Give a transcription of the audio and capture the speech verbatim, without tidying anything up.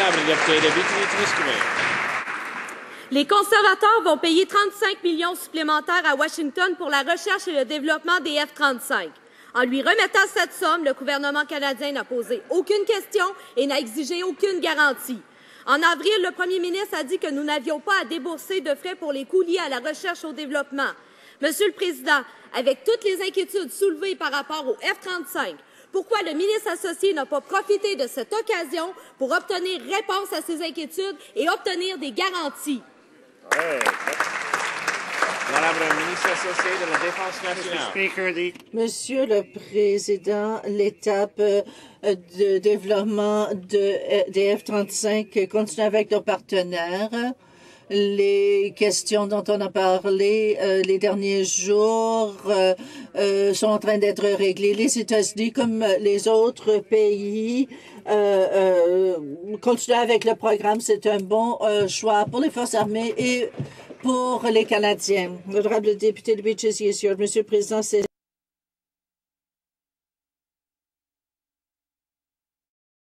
Honorable député de Bétheny-Témiscamingue. Les conservateurs vont payer trente-cinq millions supplémentaires à Washington pour la recherche et le développement des F trente-cinq. En lui remettant cette somme, le gouvernement canadien n'a posé aucune question et n'a exigé aucune garantie. En avril, le premier ministre a dit que nous n'avions pas à débourser de frais pour les coûts liés à la recherche et au développement. Monsieur le Président, avec toutes les inquiétudes soulevées par rapport au F trente-cinq, pourquoi le ministre associé n'a pas profité de cette occasion pour obtenir réponse à ces inquiétudes et obtenir des garanties? Ouais. Madame la ministre associée de la Défense nationale. Monsieur le Président, l'étape de développement de, des F trente-cinq continue avec nos partenaires. Les questions dont on a parlé euh, les derniers jours euh, euh, sont en train d'être réglées. Les États-Unis, comme les autres pays, euh, euh, continuent avec le programme. C'est un bon euh, choix pour les forces armées et pour les Canadiens. Honorable député de Beaches, Monsieur le Président, c'est